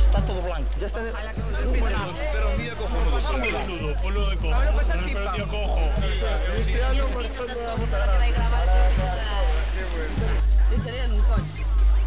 está todo blanco. Ya está. Ojalá que esté súper blanco. Espera un día cojonudo. Ponlo de cojo. Ahora pasa el pipa. Tío cojo. Este año marchando a votar. Y sería en un coche.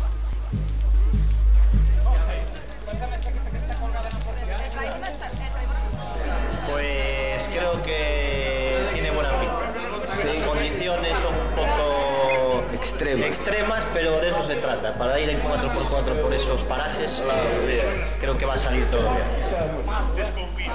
Pues creo que tiene buena pinta. Las condiciones son un poco extremas, pero de eso se trata. Para ir en 4x4 por esos parajes, creo que va a salir todo bien.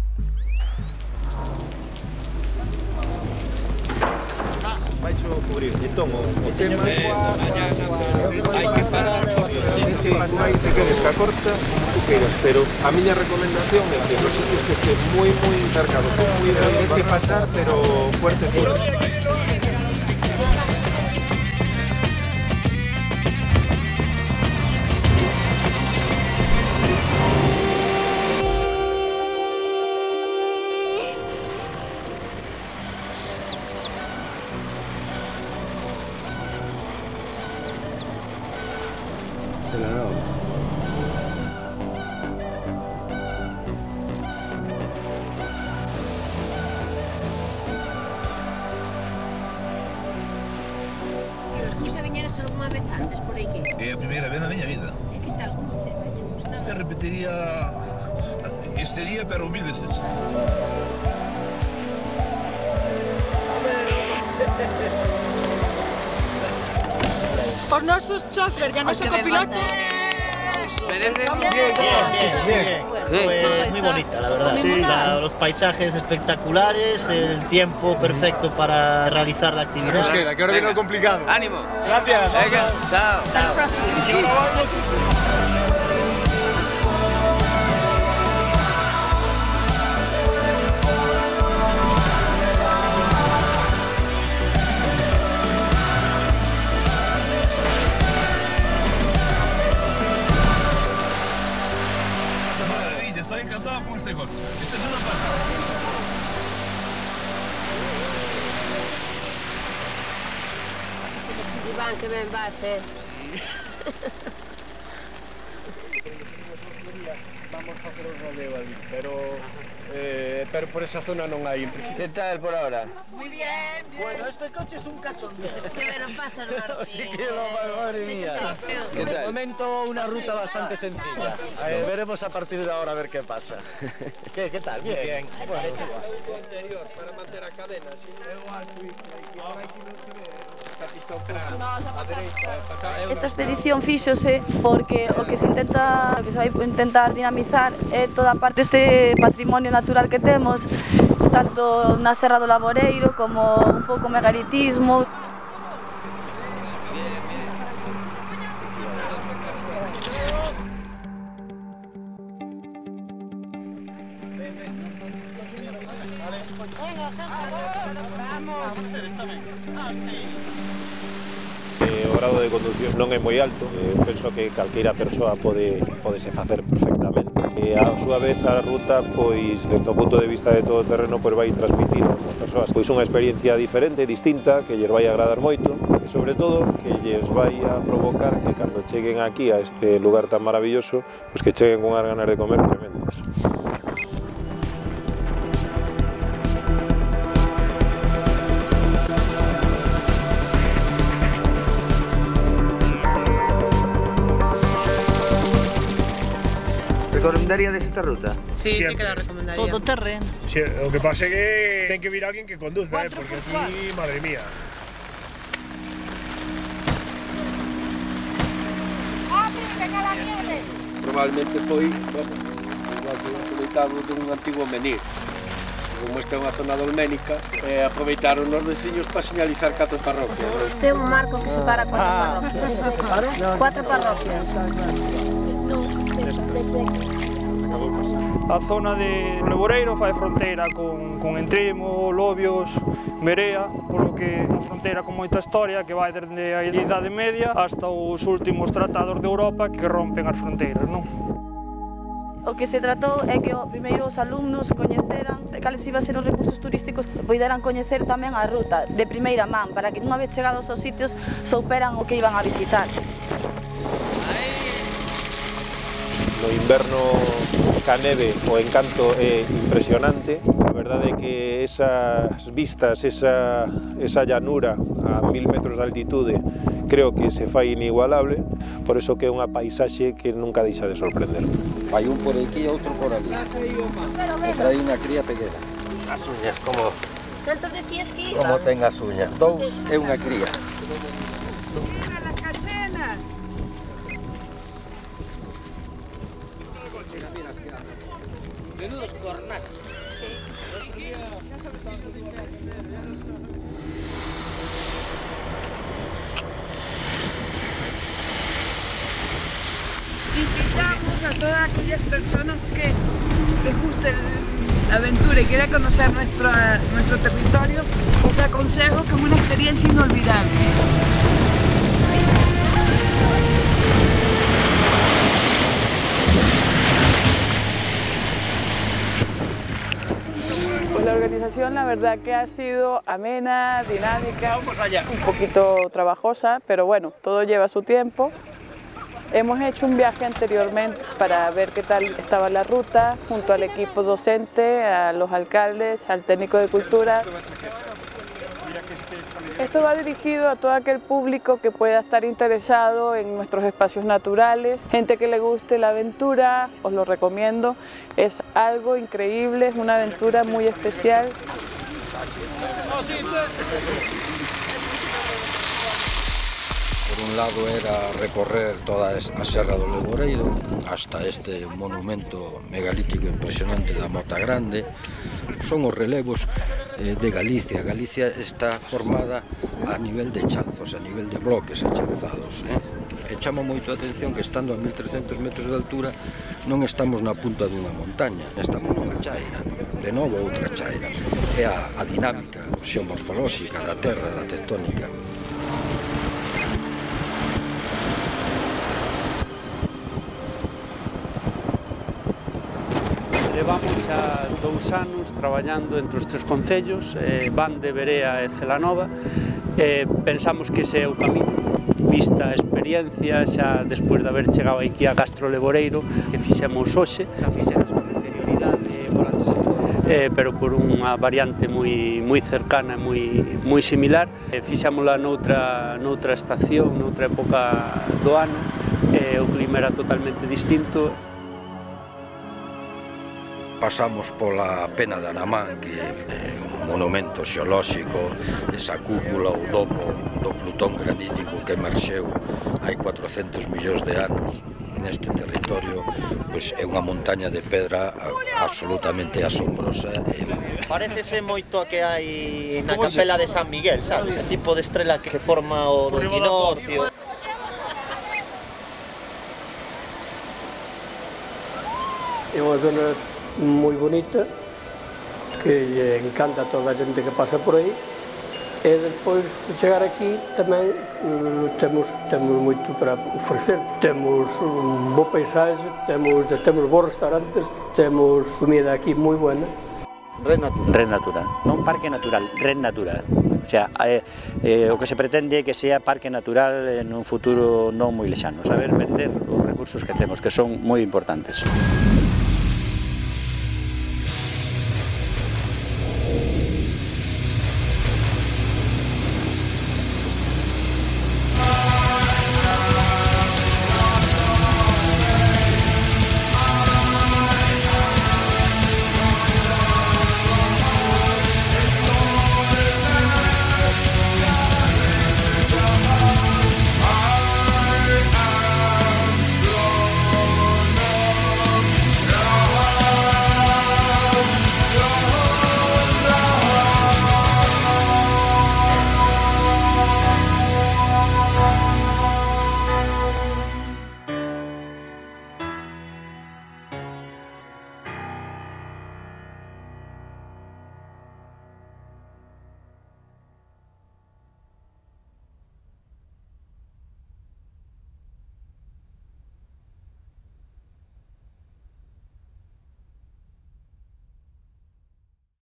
Vaicho cubrir. Entón, o tema... hai que parar. Aí se queres que a corta, tú queiras, pero a miña recomendación é que nos sitios que esté moi cercado con cuidado, tienes que pasar, pero fuerte. Tú xa viñeras algunha vez antes por aquí? É a primeira vez na miña vida. E que tal? Como che gustaba? Te repetiría este día, pero 1000 veces. Os nosos chofer, ya noso copiloto. Bien. Pues muy bonita, la verdad. Sí, los paisajes espectaculares, el tiempo perfecto para realizar la actividad. Nos queda, que ahora viene lo complicado. ¡Ánimo! Gracias. Venga, chao. Hasta la próxima. Maravilla, estoy encantado con este coche. Este es una pasada. Iván, que ben vas, Vamos a hacer un rodeo ali, pero por esa zona non hai. ¿Qué tal por ahora? Muy bien. Bueno, este coche es un cachondeo. Que ben o pasan, Martín. Sí que lo madre mía. ¿Qué De tal? momento una ruta bastante sencilla. Veremos a partir de ahora a ver qué pasa. ¿Qué tal? Bien. Bueno, Interior para manter a cadena, si é o alto e ahora aquí non se ve. Está pista a dereita, Esta expedición fíxose porque o que se vai intentar dinamizar é toda a parte deste patrimonio natural que temos, tanto na Serra do Laboreiro como un pouco megalitismo. O grado de conducción non é moi alto, penso que calqueira persoa podese facer perfectamente. A súa vez a ruta, pois, desde o punto de vista de todo o terreno, pois vai transmitir ás persoas pois unha experiencia diferente, distinta, que lles vai agradar moito e sobre todo que lles vai a provocar que cando cheguen aquí a este lugar tan maravilloso, pois que cheguen con unhas ganas de comer tremendas. ¿Recomendaríades esta ruta? Sí, sí que la recomendaría. Todo terreno. Sí, lo que pasa es que ten que vir alguien que conduzca, porque aquí, madre mía. ¡Venga la nieve! probablemente foi, bueno, igual que aproveitado dun antigo menir. Como esta é unha zona dolménica, aproveitaron os veciños para señalizar 4 parroquias. Este é un marco que separa 4 parroquias. 4 parroquias. A zona de Laboreiro fai fronteira con Entrimo, Lobios, Merea, polo que é unha fronteira con moita historia que vai desde a Idade Media hasta os últimos tratados de Europa que rompen as fronteiras, non? O que se tratou é que primeiro os alumnos coñeceran cales iban ser os recursos turísticos que poderan coñecer tamén a ruta de primeira man, para que unha vez chegados aos sitios souperan o que iban a visitar. No inverno ca neve o encanto é impresionante. A verdade é que esas vistas, esa llanura a 1000 metros de altitude, creo que se fai inigualable, por eso que é unha paisaxe que nunca deixa de sorprender. Vai un por aquí e outro por ali. E trae unha cría pequena. As uñas, como... Cantos decías que iba? Como ten as uñas. 2 e unha cría. Menudos cornacs. Sí. Invitamos a todas aquellas personas que les guste la aventura y quieran conocer nuestro territorio, os aconsejo que es una experiencia inolvidable. Pues la organización la verdad que ha sido amena, dinámica, un poquito trabajosa, pero bueno, todo lleva su tiempo. Hemos hecho un viaje anteriormente para ver qué tal estaba la ruta, junto al equipo docente, a los alcaldes, al técnico de cultura. Esto va dirigido a todo aquel público que pueda estar interesado en nuestros espacios naturales, gente que le guste la aventura, os lo recomiendo, es algo increíble, es una aventura muy especial. Por un lado era recorrer toda a Serra do Leboreiro hasta este monumento megalítico impresionante da Mota Grande. Son os relevos de Galicia. Galicia está formada a nivel de chanzos, a nivel de bloques achanzados. E chama moito a atención que estando a 1300 metros de altura non estamos na punta dunha montaña, estamos nunha chaira, de novo outra chaira. É a dinámica xeomorfolóxica da terra, da tectónica. Levamos xa 2 anos traballando entre os 3 concellos, Bande, Berea e Celanova. Pensamos que ese é o camiño, vista a experiencia, xa despois de haber chegado aquí a Castro Leboreiro, que fixemos hoxe. Xa fixeras con anterioridade volante. Pero por unha variante moi cercana e moi similar. Fixámola noutra estación, noutra época do ano, o clima era totalmente distinto. Pasamos pola Pena de Anamán, que é un monumento xeolóxico, esa cúpula ou domo do Plutón granítico que emerxeu hai 400 millóns de anos neste territorio, pois é unha montaña de pedra absolutamente asombrosa. Parécese moito a que hai na capela de San Miguel, sabes? Ese tipo de estrela que forma o do equinoccio. É unha zona moi bonita, que lle encanta a toda a xente que pasa por aí, e despois de chegar aquí tamén temos moito para ofrecer. Temos un bo paisaxe, temos bons restaurantes, temos comida aquí moi buena. Red Natural, non parque natural, Red Natural. O sea, o que se pretende é que sea parque natural en un futuro non moi lexano, saber vender os recursos que temos, que son moi importantes.